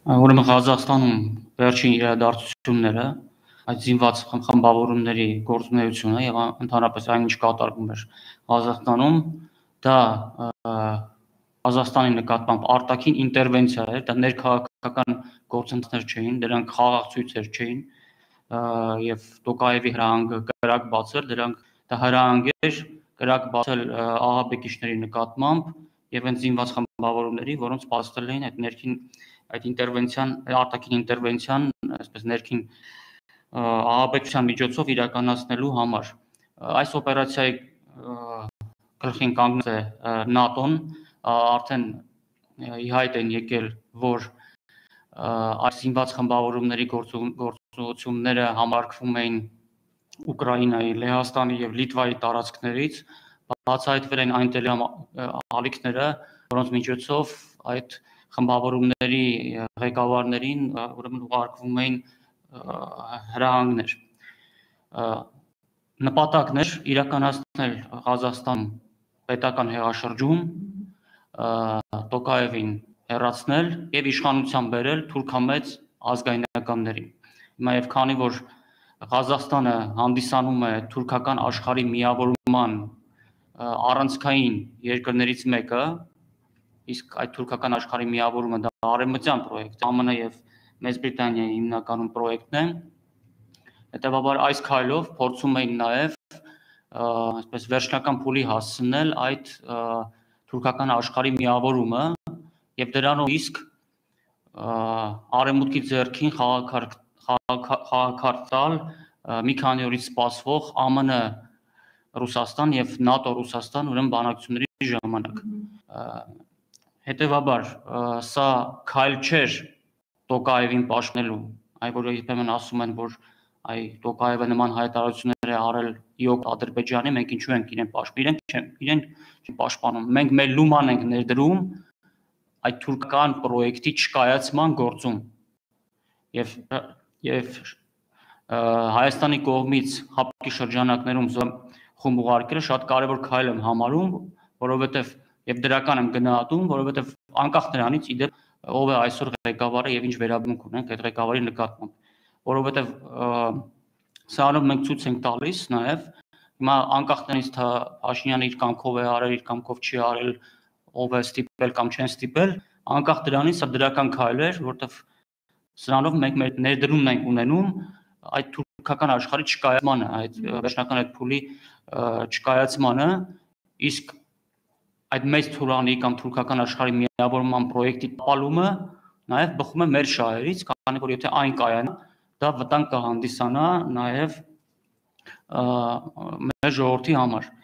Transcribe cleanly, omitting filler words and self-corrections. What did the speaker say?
Ուրեմն Ղազախստանում վերջին իրադարձությունները, այդ զինված խմբավորումների գործունեությունը եւ ընդհանրապես այն ինչ կատարվում էր Ղազախստանում, դա Ղազախստանի նկատմամբ արտաքին ինտերվենցիա էր, դա ներքաղաքական գործընթացներ չէին, դրանք խաղաղ ցույցեր չէին եւ Տոկաևի հրահանգը կրակ բացել, դա հրահանգ էր կրակ բացել ահաբեկիչների նկատմամբ եւ այն զինված խմբավորումների, որոնց սպասել էին այդ ներքին այդ ինտերվենցիան, արտաքին ինտերվենցիան, այսպես ներքին ահաբեկչության միջոցով իրականացնելու համար։ Այս օպերացիայի գլխին կանգնած է ՆԱՏՕ-ն, արդեն ի հայտ են եկել, որ այս զինված խմբավորումների գործողությունները համարկվում էին Ուկրաինայի, Լեհաստանի եւ Լիտվայի տարածքներից, բացահայտվել են այն ալիքները, որոնց միջոցով այդ խմբավորումների ղեկավարներին ուրեմն ուղարկվում էին հրահանգներ։ Նպատակն էր իրականացնել Ղազախստան պետական հեղաշրջում, Տոկաևին հեռացնել եւ իշխանության բերել թուրքամեծ ազգայնականներին։ Հիմա եւ քանի որ Ղազախստանը հանդիսանում է թուրքական աշխարհի միավորման առանցքային երկրներից մեկը, իսկ այդ թուրքական աշխարհի միավորումը դա արևմտյան պրոյեկտ է, ԱՄՆ եւ Մեծ Բրիտանիայի հիմնականում պրոյեկտն է։ Հետևաբար այս քայլով փորձում էին նաեւ այսպես վերջնական փուլի հասցնել այդ թուրքական աշխարհի միավորումը եւ դրանով իսկ արևմուտքի ձեռքին խաղակարգ տալ մի քանի օրից սպասվող ԱՄՆ Ռուսաստան եւ ՆԱՏՕ Ռուսաստան ուրեմն բանակցությունների ժամանակ։ Հետևաբար սա քայլ չէր Տոկաևին պաշտպանելու, այլ որ երբեմն ասում են, որ այ Տոկաևը նման հայտարարություններ է արել իօգ Ադրբեջանի, մենք ինչու ենք իրեն պաշտպանում, իրեն չեն պաշտպանում, մենք մեր լուման ենք ներդրում այդ թուրքական պրոյեկտի չկայացման գործում եւ Հայաստանի կողմից հապկի շրջանակներում խումբ ուղարկելը շատ կարևոր քայլ եմ համարում, որովհետեւ եւ դրական եմ գնահատում, որովհետեւ անկախ նրանից իդեպ ով է այսօր ղեկավարը եւ ինչ վերաբերմունք ունենք այդ ղեկավարի նկատմամբ, որովհետեւ սրանով մենք ցույց ենք տալիս նաեւ հիմա անկախ նրանից թե Փաշինյանը իր կամքով է արել, իր կամքով չի արել, ով է ստիպել կամ չեն ստիպել, անկախ դրանից սա դրական քայլ էր, որովհետեւ սրանով մենք մեր ներդրումն ենք ունենում այդ թուրքական աշխարհի չկայացմանը, այդ վերջնական այդ փուլի չկայացմանը, իսկ այդ մեծ թուրանի կամ թուրքական աշխարհի միավորման պրոյեկտի տապալումը նաև բխում է մեր շահերից, քանի որ եթե այն կայանա, դա վտանգ կհանդիսանա նաև մեր ժողովրդի համար։